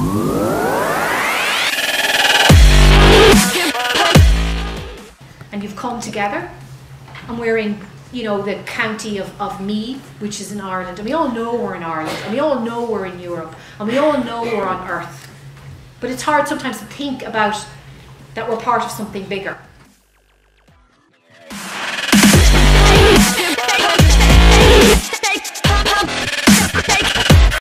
And you've come together, and we're in, you know, the county of Meath, which is in Ireland, and we all know we're in Ireland, and we all know we're in Europe, and we all know we're on Earth. But it's hard sometimes to think about that we're part of something bigger.